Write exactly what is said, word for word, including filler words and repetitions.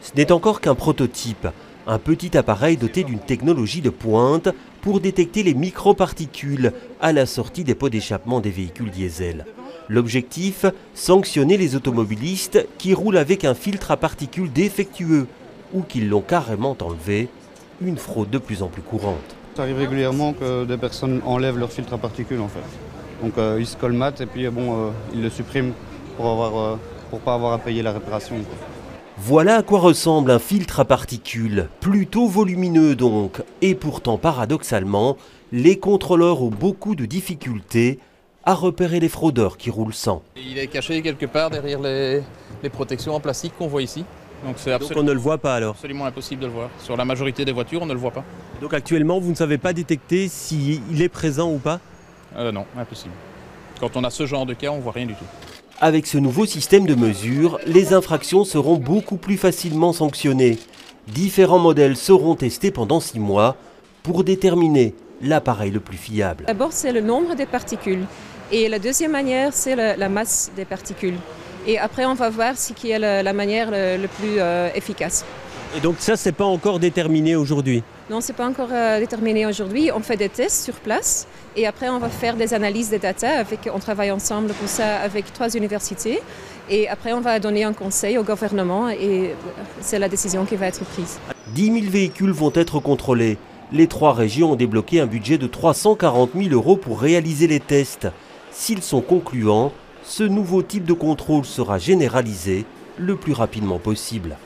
Ce n'est encore qu'un prototype, un petit appareil doté d'une technologie de pointe pour détecter les microparticules à la sortie des pots d'échappement des véhicules diesel. L'objectif, sanctionner les automobilistes qui roulent avec un filtre à particules défectueux ou qui l'ont carrément enlevé, une fraude de plus en plus courante. Ça arrive régulièrement que des personnes enlèvent leur filtre à particules en fait. Donc euh, ils se colmatent et puis bon, euh, ils le suppriment pour avoir, euh, pour pas avoir à payer la réparation, quoi. Voilà à quoi ressemble un filtre à particules, plutôt volumineux donc, et pourtant paradoxalement, les contrôleurs ont beaucoup de difficultés à repérer les fraudeurs qui roulent sans. Il est caché quelque part derrière les, les protections en plastique qu'on voit ici. Donc c'est absolument, donc on ne le voit pas alors? Absolument impossible de le voir. Sur la majorité des voitures, on ne le voit pas. Donc actuellement, vous ne savez pas détecter s'il est présent ou pas? euh, Non, impossible. Quand on a ce genre de cas, on ne voit rien du tout. Avec ce nouveau système de mesure, les infractions seront beaucoup plus facilement sanctionnées. Différents modèles seront testés pendant six mois pour déterminer l'appareil le plus fiable. D'abord, c'est le nombre des particules. Et la deuxième manière, c'est la, la masse des particules. Et après, on va voir ce qui est la, la manière le, le plus euh, efficace. Et donc ça, c'est pas encore déterminé aujourd'hui? Non, c'est pas encore euh, déterminé aujourd'hui. On fait des tests sur place et après on va faire des analyses des data. Avec, on travaille ensemble pour ça avec trois universités et après on va donner un conseil au gouvernement et c'est la décision qui va être prise. dix mille véhicules vont être contrôlés. Les trois régions ont débloqué un budget de trois cent quarante mille euros pour réaliser les tests. S'ils sont concluants, ce nouveau type de contrôle sera généralisé le plus rapidement possible.